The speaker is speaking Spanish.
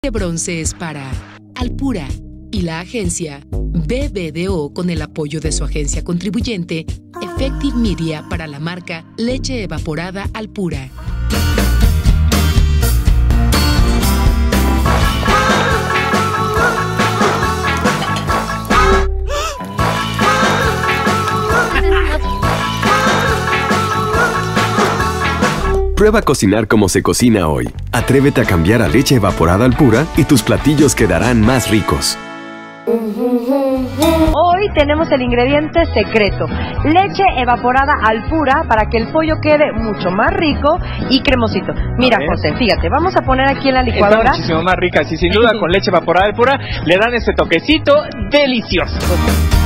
De bronce es para Alpura y la agencia BBDO con el apoyo de su agencia contribuyente Effective Media para la marca Leche Evaporada Alpura. Prueba a cocinar como se cocina hoy. Atrévete a cambiar a leche evaporada Alpura y tus platillos quedarán más ricos. Hoy tenemos el ingrediente secreto, leche evaporada Alpura, para que el pollo quede mucho más rico y cremosito. Mira, José, fíjate, vamos a poner aquí en la licuadora. Está muchísimo más rica, y sin duda con leche evaporada Alpura le dan ese toquecito delicioso.